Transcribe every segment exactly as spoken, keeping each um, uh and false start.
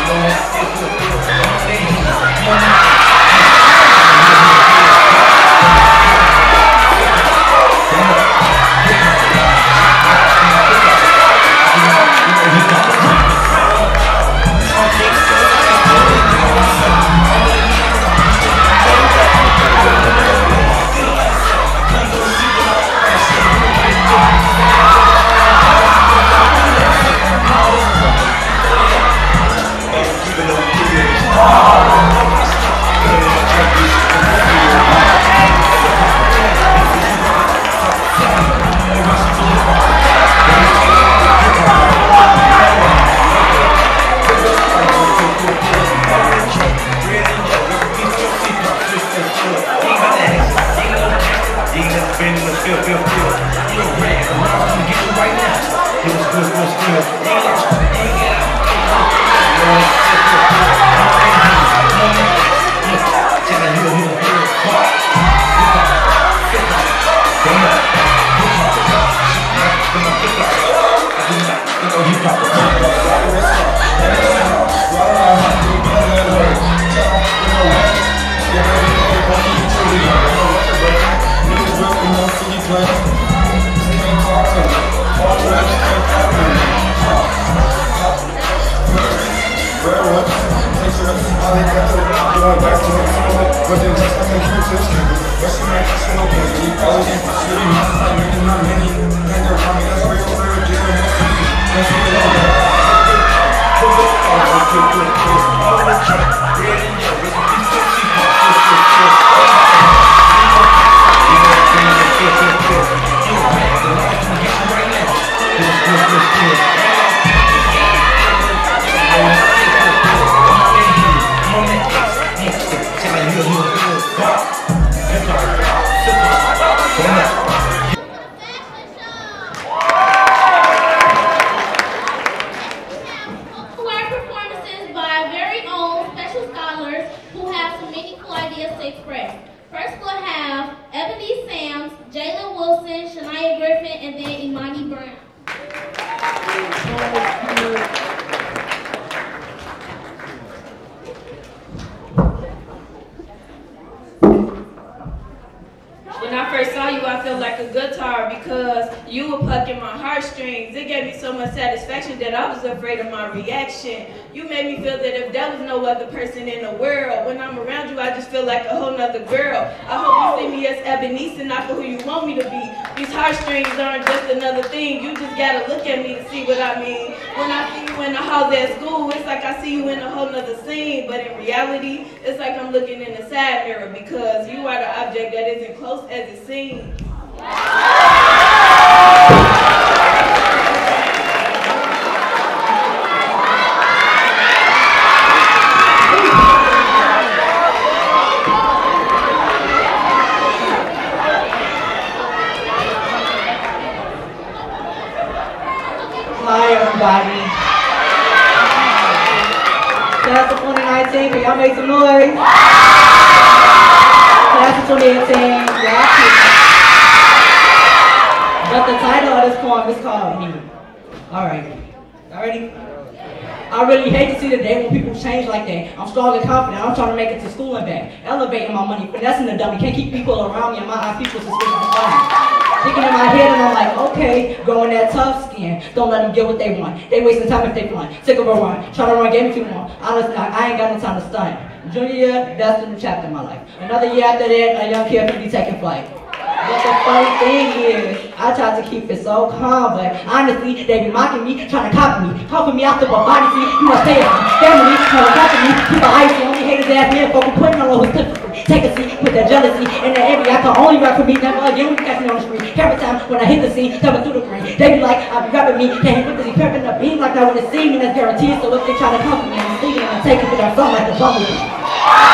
They wasting time if they flying. Sick of a run. Try to run game too long. Honestly, I ain't got no time to stunt. Junior year, that's the new chapter in my life. Another year after that, a young kid could be taking flight. But the funny thing is, I try to keep it so calm, but honestly, they be mocking me, trying to copy me, talking me out the body. See, you must stay at family, trying to copy me, keep an ice on me, haters ass man, fucking putting on who's typical. Take a seat with that jealousy and the envy. I can only rap for me, never again catch me on the street. Every time when I hit the scene, coming through the green, they be like, I be rapping me, can't hit the prepping the beat like I wanna see me, that's guaranteed. So if they try to come for me, I'm thinking I'm taking for that song like the bumblebee.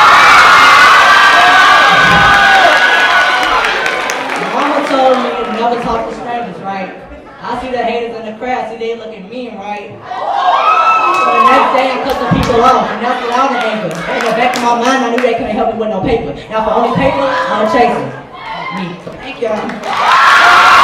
Told me to never talk to strangers, right? I see the haters in the crowd, see they looking mean, right? So the next day I cut the people off, and that's without the anger. In the back of my mind, I knew they couldn't help me with no paper. Now for only paper, I'm a chaser. Me. Thank y'all.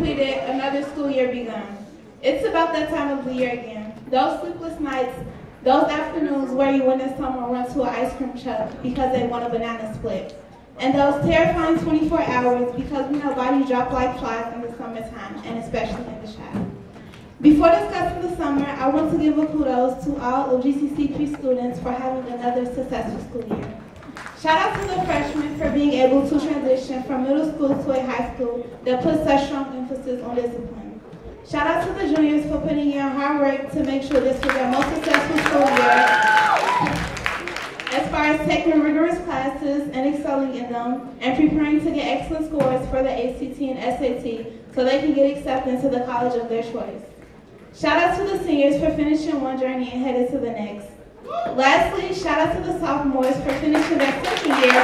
completed, another school year begun. It's about that time of the year again. Those sleepless nights, those afternoons where you witness someone run to an ice cream truck because they want a banana split. And those terrifying twenty-four hours because we know bodies drop like flies in the summertime, and especially in the shadow. Before discussing the summer, I want to give a kudos to all of G C C P students for having another successful school year. Shout out to the freshmen for being able to transition from middle school to a high school that puts such strong emphasis on discipline. Shout out to the juniors for putting in hard work to make sure this was their most successful school year, as far as taking rigorous classes and excelling in them, and preparing to get excellent scores for the A C T and S A T so they can get accepted into the college of their choice. Shout out to the seniors for finishing one journey and headed to the next. Lastly, shout out to the sophomores for finishing their second year,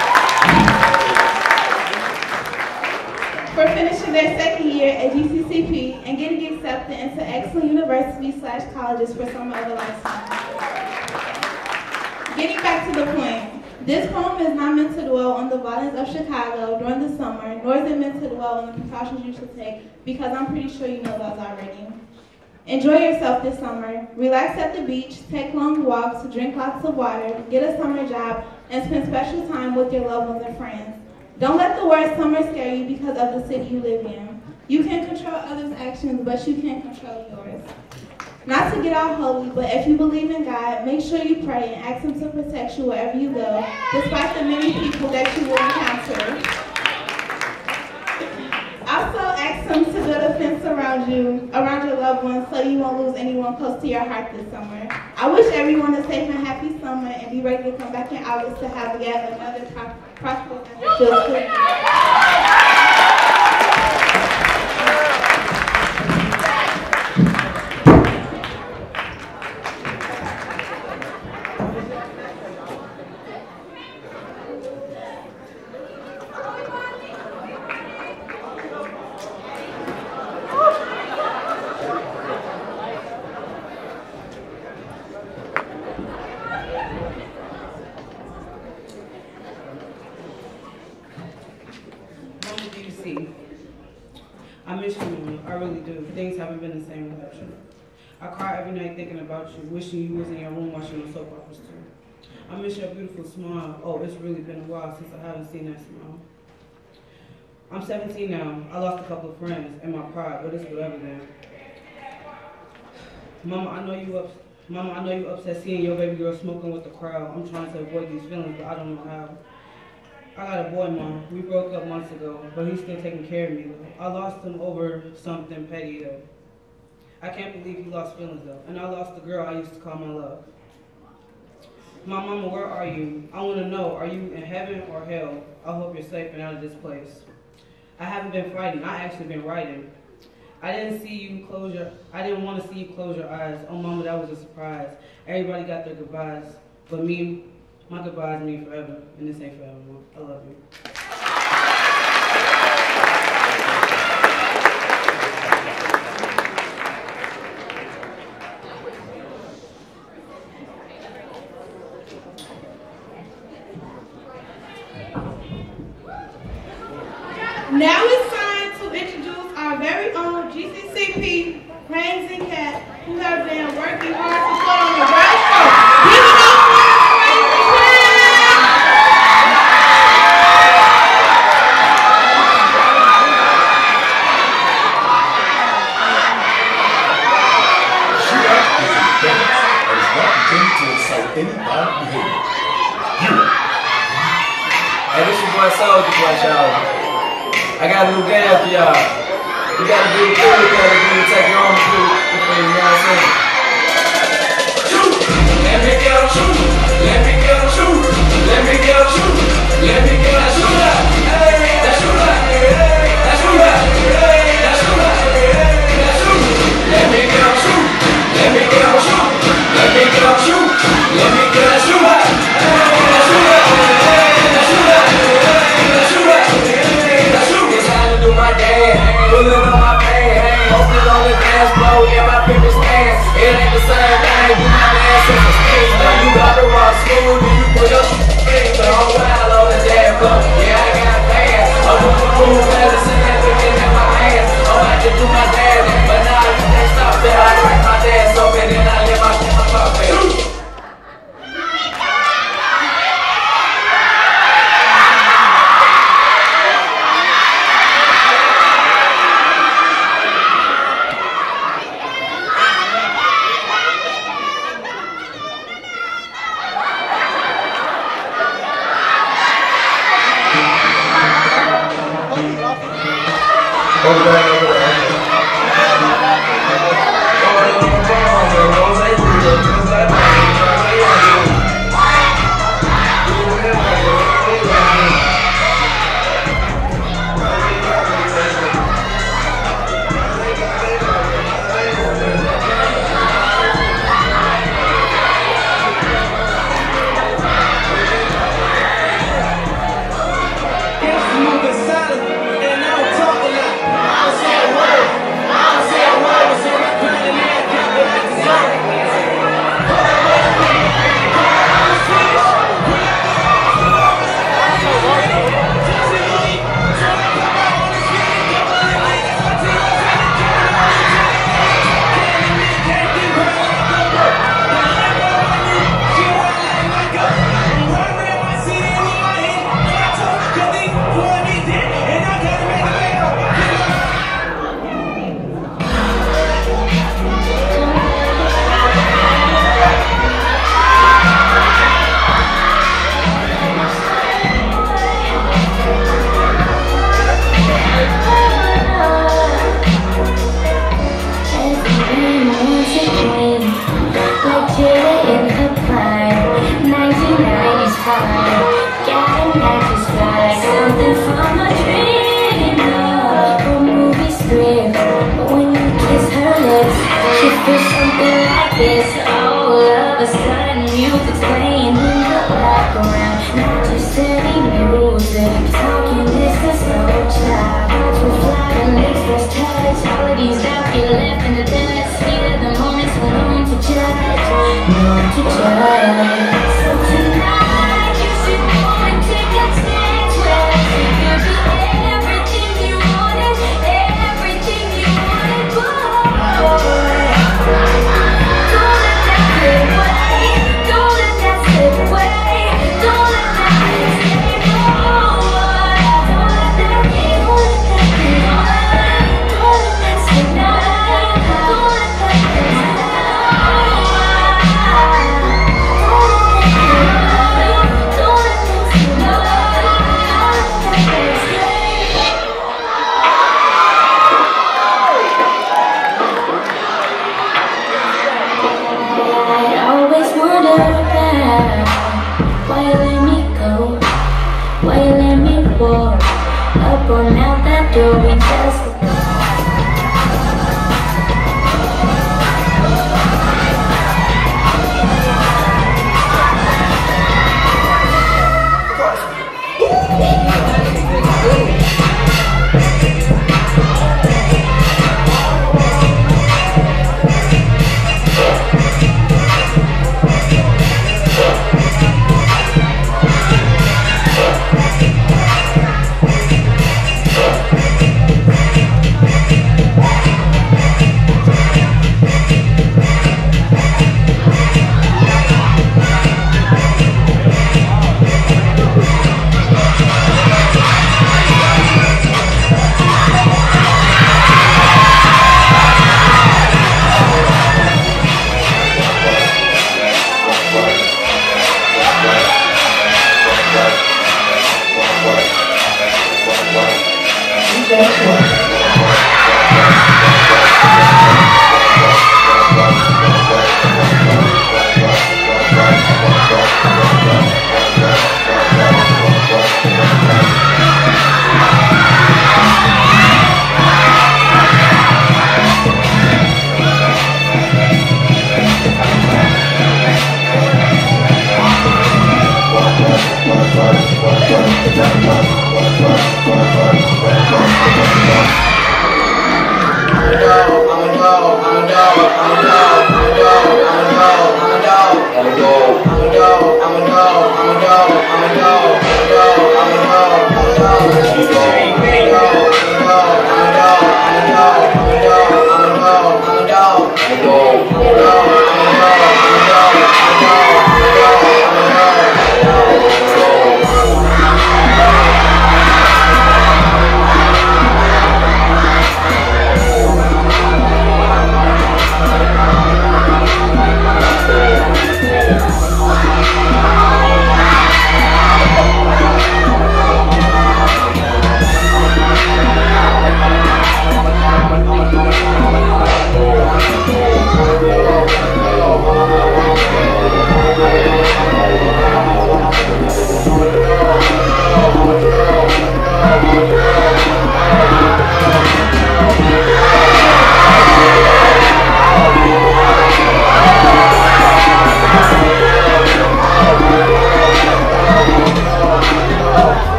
for finishing their second year at G C C P and getting accepted into excellent universities slash colleges for summer of a lifetime. Getting back to the point, this poem is not meant to dwell on the violence of Chicago during the summer, nor is it meant to dwell on the precautions you should take, because I'm pretty sure you know those already. Enjoy yourself this summer. Relax at the beach, take long walks, drink lots of water, get a summer job, and spend special time with your loved ones and friends. Don't let the word summer scare you because of the city you live in. You can control others' actions, but you can't control yours. Not to get all holy, but if you believe in God, make sure you pray and ask Him to protect you wherever you go, despite the many people that you will encounter. Also, ask Him to build a fence around you, around your loved ones, so you won't lose anyone close to your heart this summer. I wish everyone a safe and happy summer and be ready to come back in August to have yet another pro prosperous and fulfilled school year. I miss you, Mama. I really do. Things haven't been the same without you. I cry every night thinking about you, wishing you was in your room watching the soap operas too. I miss your beautiful smile. Oh, it's really been a while since I haven't seen that smile. I'm seventeen now. I lost a couple of friends and my pride, but it's whatever then. Mama, I know you up. Mama, I know you upset seeing your baby girl smoking with the crowd. I'm trying to avoid these feelings, but I don't know how. I got a boy, Mom. We broke up months ago, but he's still taking care of me, though. I lost him over something petty, though. I can't believe he lost feelings, though. And I lost the girl I used to call my love. My Mama, where are you? I want to know, are you in heaven or hell? I hope you're safe and out of this place. I haven't been fighting. I actually been writing. I didn't see you close your, I didn't want to see you close your eyes. Oh, Mama, that was a surprise. Everybody got their goodbyes, but me, my goodbyes mean forever, and this ain't forever, Mom. I love you. Now it's time to introduce our very own G C C P Brains and Cat, who have been working hard to put on the right show. Give it up for Brains and Cat! Shoot up is a dance that is not intended to incite any violent behavior. You. Hey, this your boy Soldier Boy, y'all. I got a new game for y'all. You gotta be cool because if you take your own food, you know what I'm saying? Shoot! Let me go shoot! Let me go shoot! Let me go shoot! Let me go shoot! Hey, that's shoot! That's shoot! That's shoot! That's shoot! Let me go shoot! Let me go shoot! Let me go shoot! Let me go shoot! That's shoot! My dad, pulling on my pants, posted on the dance floor, yeah, my people stands. It ain't the same thing, you my ass in the streets. Now you got to rock smooth, and you put your feet, but I'm wild on the dance floor. Over there, over there.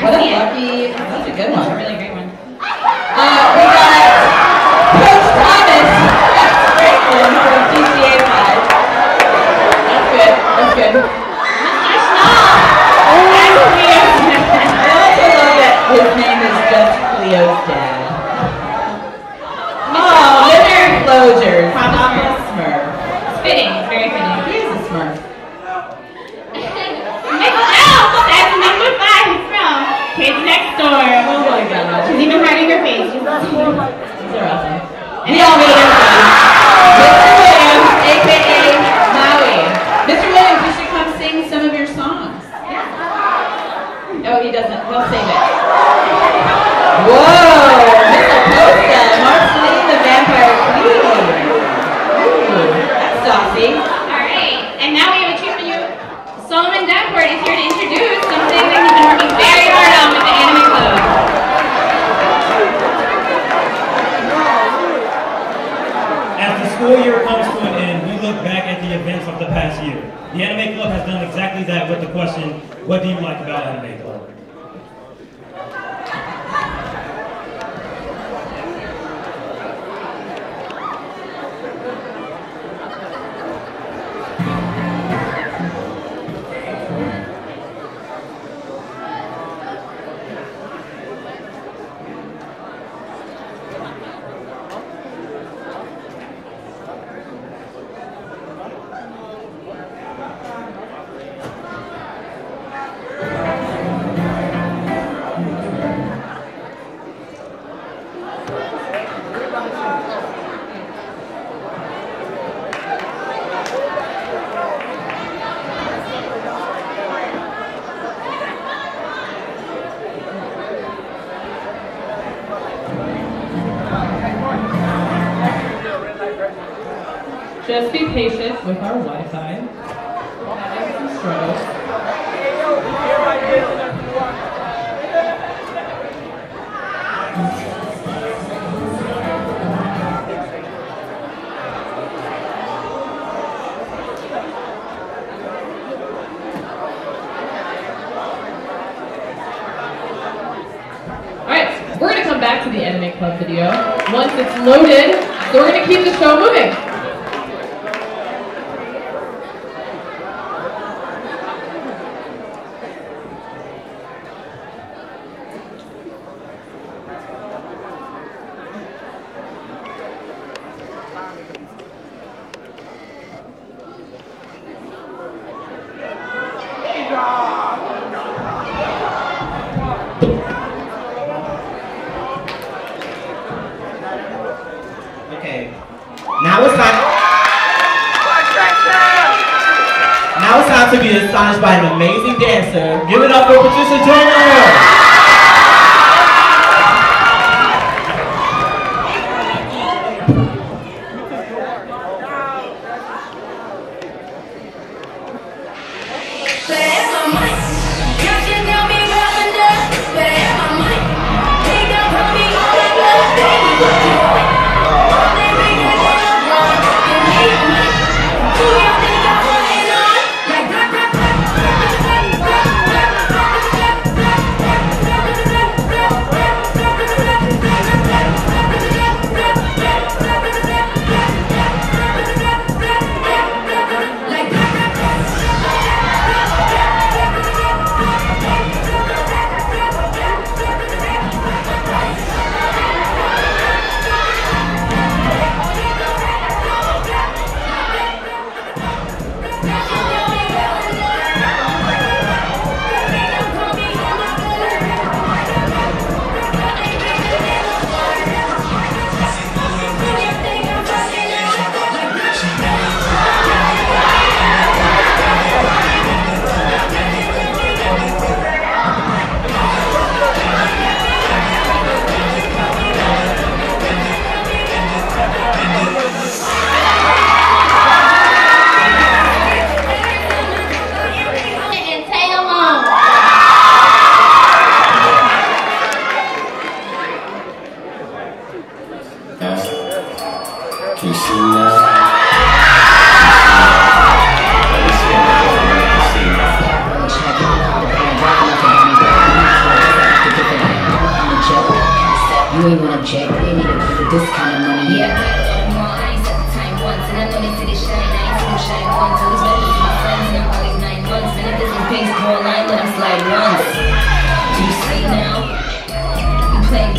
What a lucky, that's a good one. A really great one. Uh, we got Coach Thomas Franklin from T C A five. That's good, that's good. I also love that his name is just Cleo's dad. Oh, Mister Closures. Papa Smurf. It's fitting, it's very fitting. He is a Smurf. Michelle, that's number five from Kids Next Door. Oh my gosh. She's even hiding her face. These are awesome. We all made him fun. Mister Williams, aka Maui. Mister Williams, you should come sing some of your songs. Yeah. Oh, he doesn't. He'll save it. Whoa! Mister Costa, Marceline the Vampire Queen. Ooh, that's saucy. Alright, and now we have a treat for you. Solomon Davenport is here to introduce something that he's been working very hard on with the Anime Club. As the school year comes to an end, we look back at the events of the past year. The Anime Club has done exactly that with the question, what do you like about Anime Club? Just be patient with our Wi-Fi. We're having some struggles. Alright, we're going to come back to the Anime Club video once it's loaded, so we're going to keep the show moving. Okay, now it's time. Now it's time to be astonished by an amazing dancer. Give it up for Patricia Joyner.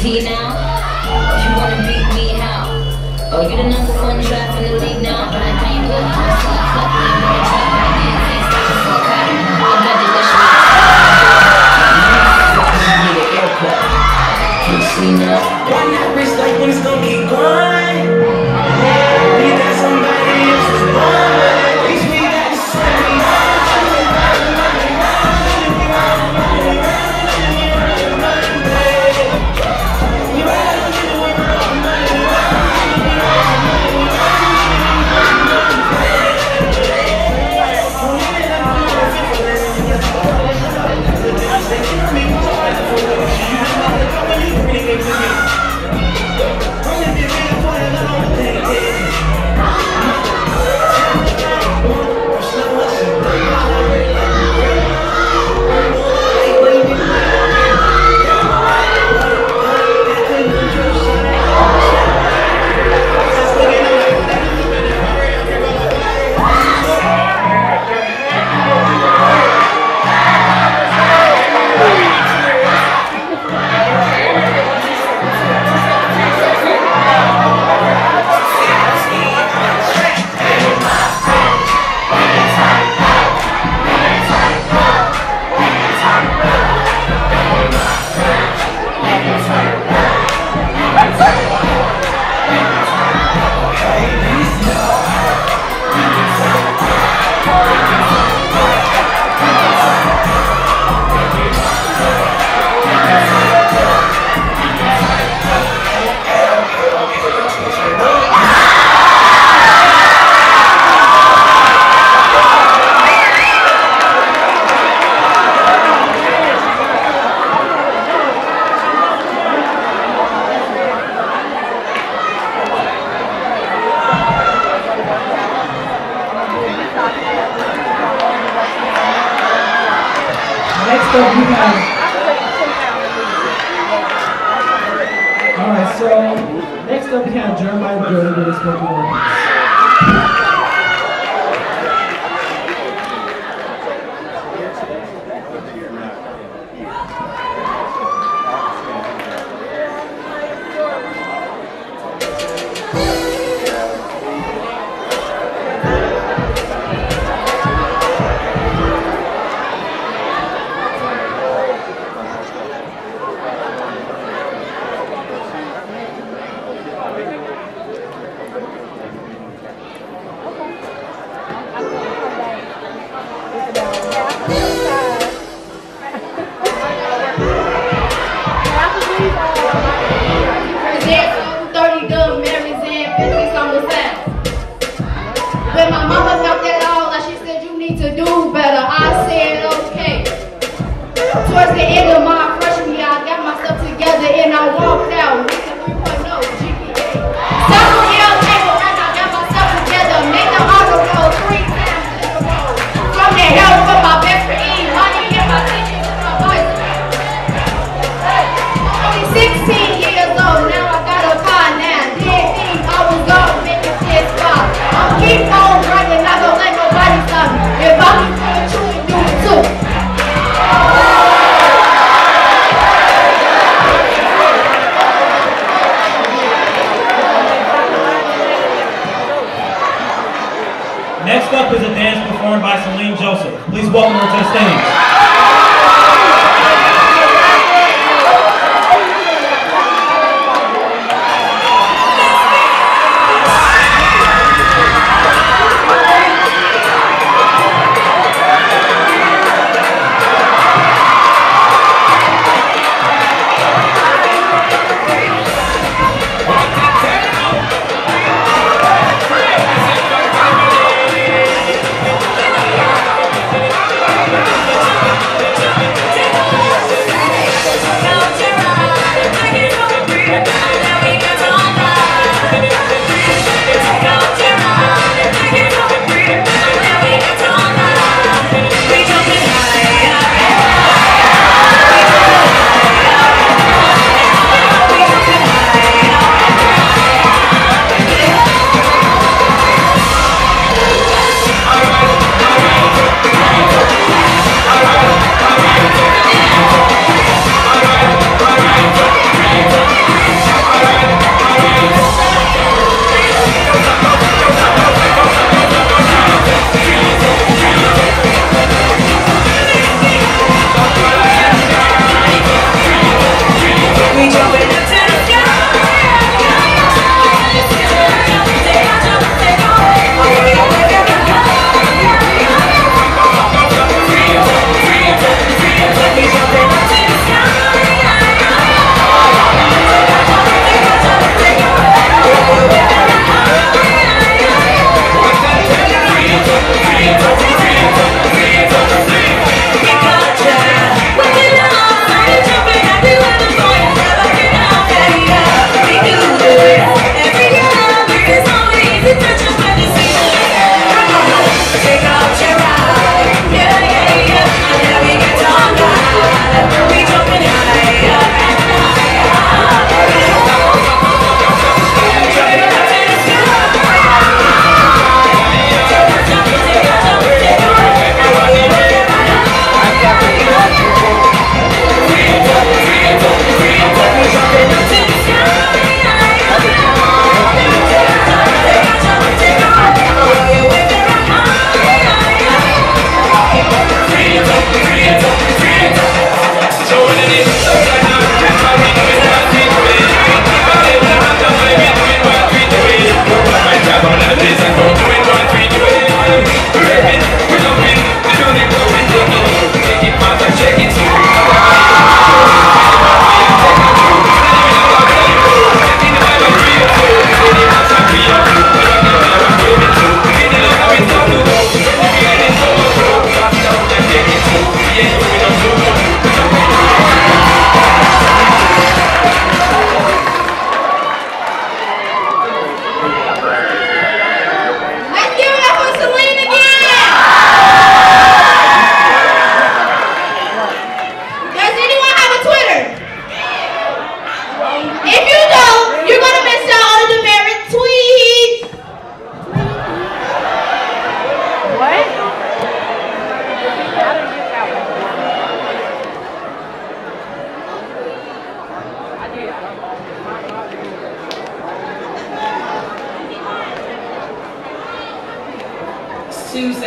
T now? Or you wanna beat me how? Oh, you the number one trap in the league now, but I can't put you on sleep. Fuck me, I'm gonna trap right there. Can't stop the fuck out. I'm got the wish me. Need an airport. Can you see now? Why not rich like when it's gonna keep going? We got somebody else's born. Teach me that to say me. Next up we have. Alright, so next up we have Jeremiah Gurley with his spoken word piece.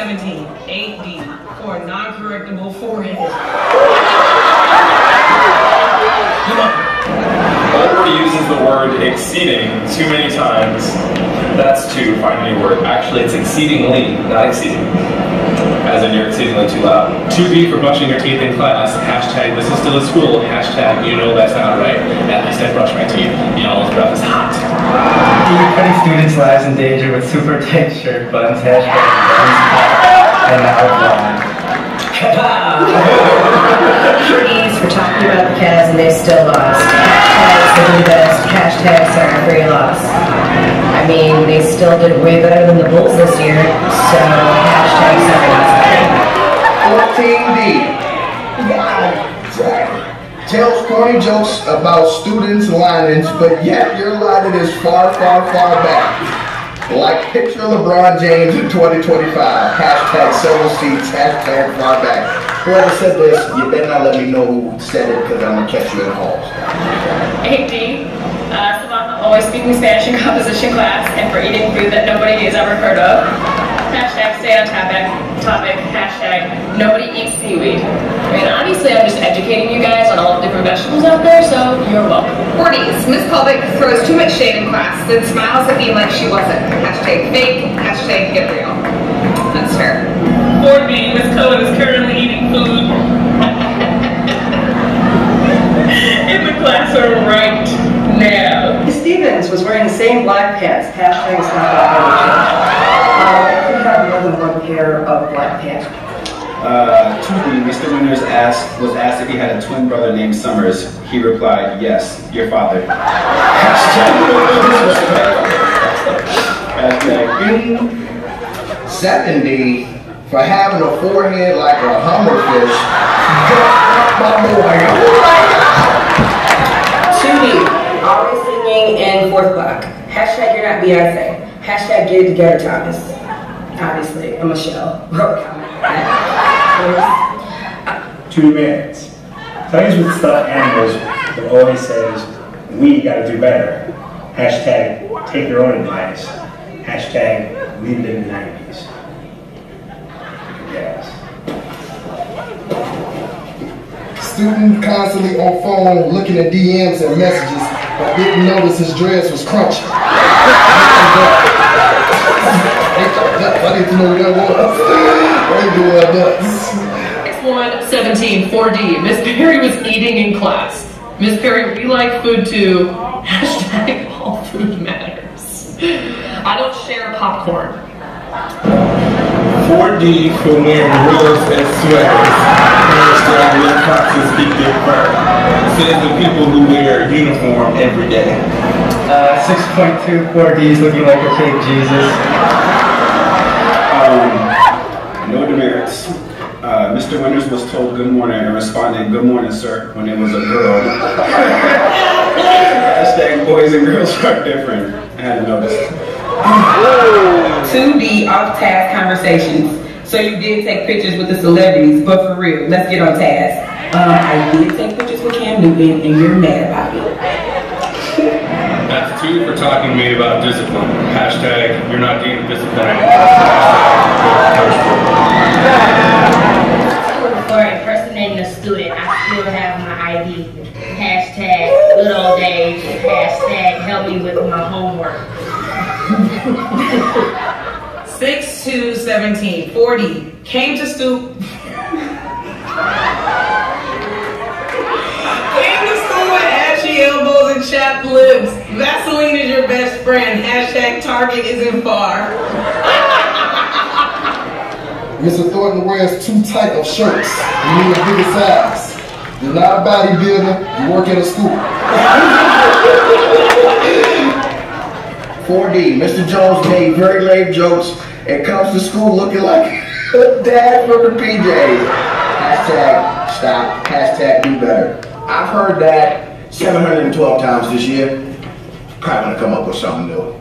seventeen, eight D, for a non-correctable forehead. Oliver uses the word exceeding too many times. That's to find a new word. Actually, it's exceedingly, not exceeding. As in, you're exceedingly too loud. two B for brushing your teeth in class. Hashtag, this is still a school. Hashtag, you know that's not right. At least I brush my teeth. Y'all's breath is hot. You're putting students' lives in danger with super tight shirt buttons. Hashtag buttons hot. And now blind. E's for talking about the Cavs and they still lost. Hashtag they're the best. Hashtag sorry for your loss. I mean, they still did way better than the Bulls this year, so hashtag sorry not sorry. fourteen D. God damn. Tells corny jokes about students' linings, but yet your lining is far, far, far back. Like picture LeBron James in twenty twenty-five. Hashtag several seats. Hashtag far back. Whoever said this, you better not let me know who said it because I'm going to catch you in halls. eight D. Uh, Samantha always speaking Spanish in composition class and for eating food that nobody has ever heard of. Hashtag stay on topic. Topic. Hashtag nobody eats seaweed. I mean, obviously I'm just educating you guys on all the different vegetables out there, so you're welcome. forties. Miss Colvick throws too much shade in class, then smiles at me like she wasn't. Hashtag fake. Hashtag get real. That's fair. four B. Miss Cohen is currently eating food in the classroom right now. Stevens was wearing the same black pants. Hashtag it's not that uh, I could have more than one pair of black pants. Uh, Tuesday, Mister Winters asked, was asked if he had a twin brother named Summers. He replied, yes, your father. Hashtag seventy for having a forehead like a hummerfish. My boy. two D, always singing in fourth block. Hashtag you're not Beyonce. Hashtag get it together, Thomas. Obviously, I'm Michelle. Two minutes. Toys with stuffed animals will always says, we gotta do better. Hashtag take your own advice. Hashtag leave it in the nineties. Yes. Student constantly on phone looking at D Ms and messages, but didn't notice his dress was crunchy. I didn't know what that was. I didn't know what that was. one seventeen, four D. Miss Perry was eating in class. Miss Perry, we like food too. Hashtag all food matters. I don't share popcorn. four D for wearing gloves and sweaters. Hashtag let foxes keep their fur. Says the people who wear uniform every day. Uh, six point two, four D's looking like a fake Jesus. Um, no demerits. Uh, Mister Winters was told good morning and responded, good morning, sir, when it was a girl. Hashtag boys and girls are different. I hadn't noticed. two D off-task conversations. So you did take pictures with the celebrities, but for real, let's get on task. Um, I did take pictures with Cam Newton, and you're mad about it. That's two for talking to me about discipline. Hashtag you're not getting disciplined. For impersonating a student, I still have my I D. Hashtag good old days. Hashtag help me with my homework. six two seventeen, forty. Came to school. Came to school with ashy elbows and chapped lips. Vaseline is your best friend. Hashtag Target isn't far. Mister Thornton wears too tight of shirts. You need a bigger size. You're not a bodybuilder, you work at a school. four D, Mister Jones made very lame jokes and comes to school looking like a dad from the P Js. Hashtag stop, hashtag do better. I've heard that seven hundred twelve times this year. Probably gonna come up with something new.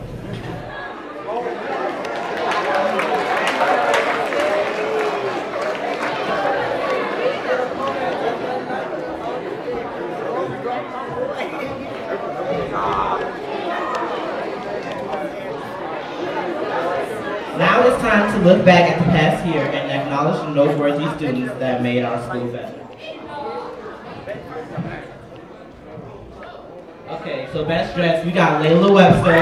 Now it's time to to look back at the past year and acknowledge the noteworthy students that made our school better. Okay, so best dressed, we got Layla Webster.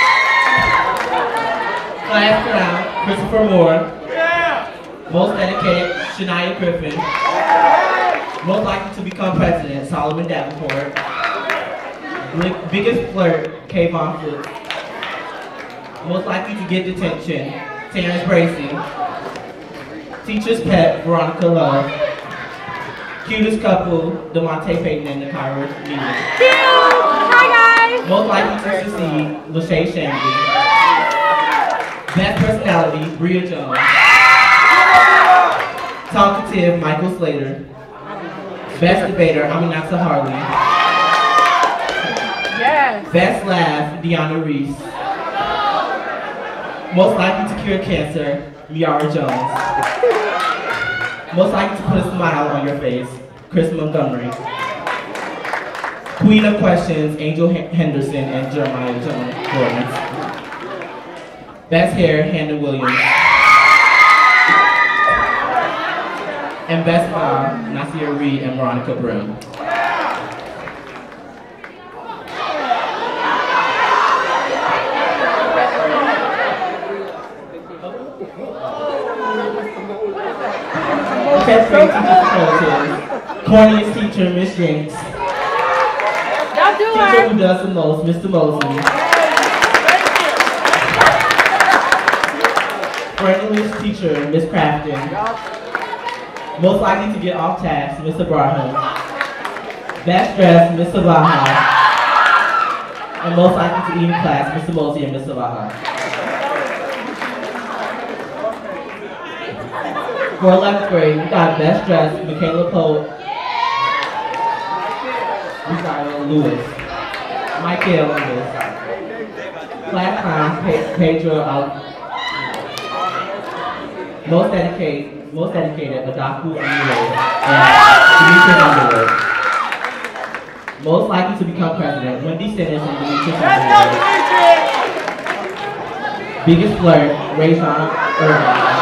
Class clown, Christopher Moore. Most dedicated, Shania Griffin. Most likely to become president, Solomon Davenport. Big, biggest flirt, Kayvon Foote. Most likely to get detention, Terrence Bracey. Teacher's pet, Veronica Love. Cutest couple, DeMonte Payton and Nakira Nealon. Hi guys! Most likely to succeed, Lachey Chambly. Best personality, Bria Jones. Talkative, Michael Slater. Best debater, Aminata Harley. Yes. Best laugh, Deanna Reese. Most likely to cure cancer, Miara Jones. Most likely to put a smile on your face, Chris Montgomery. Queen of questions, Angel Henderson and Jeremiah Jones Gordon. Best hair, Hannah Williams. And best mom, Nasir Reed and Veronica Brim. Tenth grade teacher superlatives. Corniest teacher, Miss Jinx. Y'all do Teacher it. who does the most, Mister Mosley. Friendliest teacher, Miss Crafton. Most likely to get off task, Mister Braham. Best dressed, Mister Baha. And most likely to eat in class, Mister Mosey and Mister Baha. For eleventh grade, we got best dressed, Michaela Poe. We got Lewis. Michael Lewis. Class clown, Pe- Pedro Al. Most dedicated, most dedicated, Adaku Underwood and Demetrius Underwood. Most likely to become president, Wendy Sinners and Demetrius Underwood. Biggest flirt, Rajon Irvine.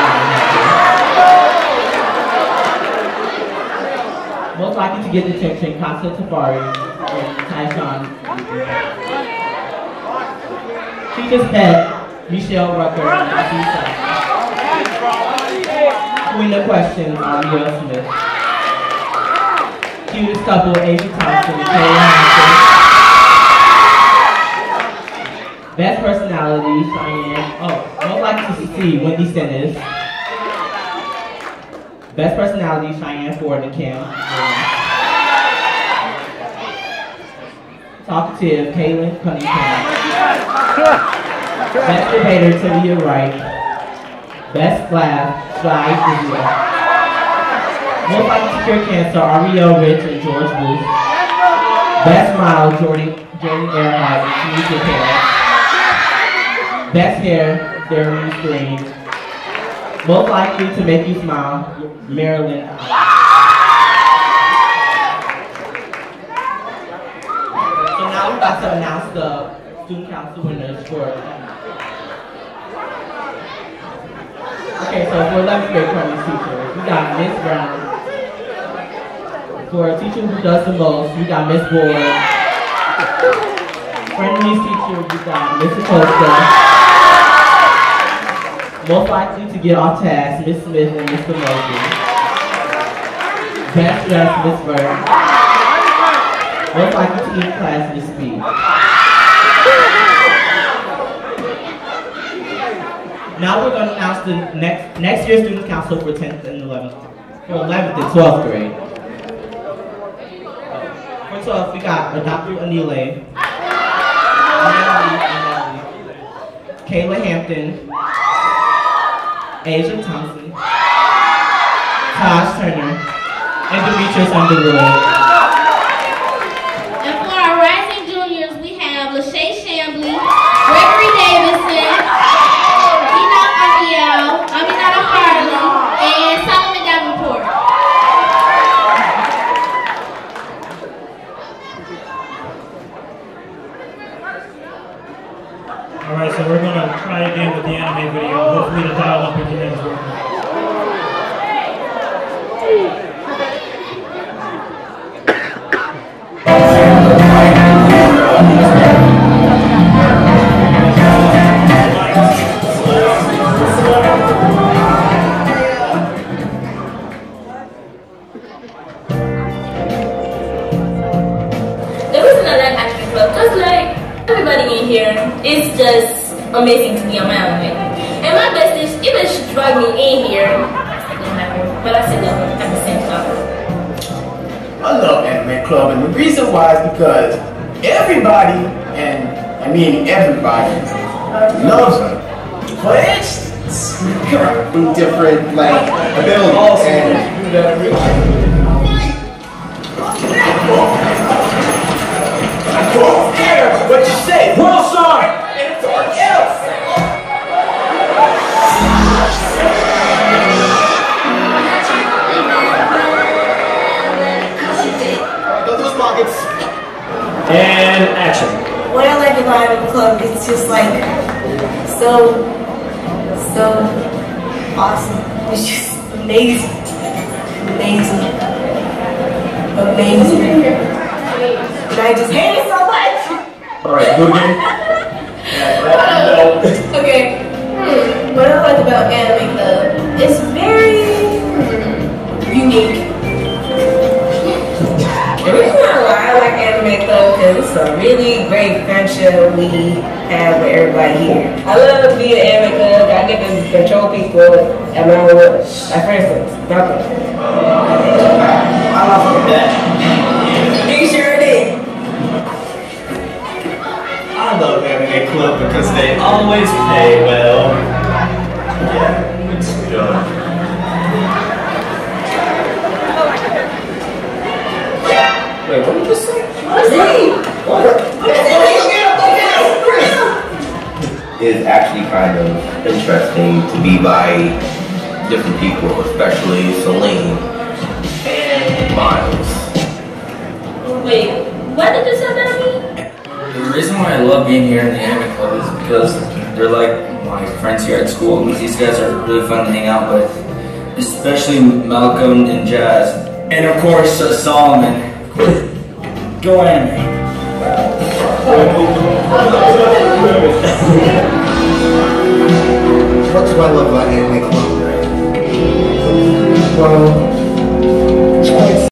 Most likely to get detention, Constance Tafari and Tyshawn. Teacher's pet, Michelle Rucker and Matthew Sutton. Queen of questions, Ariel Smith. Cutest couple, Asia Thompson and Taylor Hampton. Best personality, Cheyenne. Oh, most likely to succeed, Wendy Sinners. Best personality, Cheyenne Ford and Cam. Talkative, Kaylin Cunningham. Best debater, Talia Wright. Best laugh, Shy Israel. Most likely to cure cancer, Ariel Rich and George Booth. Best smile, Jordan, Jordan Earhart and Tanisha Taylor. Best hair, Darren Green. Most likely to make you smile, Marilyn. So now we're about to announce the student council winners for. Okay, so for eleventh grade Cornish teachers, we got Miss Brown. For a teacher who does the most, we got Miss Ward. Friendliest teacher, we got Miss Acosta. Most likely to get off task, Miss Smith and Mister Murphy. Best dressed, Miss Bird. Most likely to eat in class, Miss Speed. Now we're going to announce the next next year's student council for tenth and eleventh, for eleventh and twelfth grade. For twelfth, we got Doctor Anile, Kayla Hampton, Asia Thompson, Taj Turner, and Demetrius Underwood. And for our rising juniors, we have Lachey Chambly, Gregory Davidson, Enoch Amiel, Aminata Harley, and Solomon Davenport. Alright, so we're going to try again with the anime video. Hopefully the dial The reason I like Anime Club, because like everybody in here, it's just amazing to be around me. And my best is, even if she drag me in here, it's not gonna happen. But I still love her at the same time. I love Anime Club, and the reason why is because everybody, and I mean everybody, loves her. For instance, different like abilities and what you say? World star! And action. What I like about Anime Club is just like so, so awesome. It's just amazing, amazing, amazing. And I just hate it so much. All right, do it again. Okay. Hmm. What I like about Anime Club, it's very hmm, unique. The reason why I like Anime Club because it's a really great friendship we have with everybody here. I love being in Anime Club. I get to control people at my own will. Like for instance, Malcolm. I love that. He sure did. I love Anime Club because they always pay well. Yeah, it's good. Wait, what did you just say? It's actually kind of interesting to be by different people, especially Celine and Miles. Wait, what did you say about me? The reason why I love being here in the Anime Club is because they're like my friends here at school. These guys are really fun to hang out with, especially Malcolm and Jazz. And of course, uh, Solomon. Go Anime. What do I love about Anime Club? Well,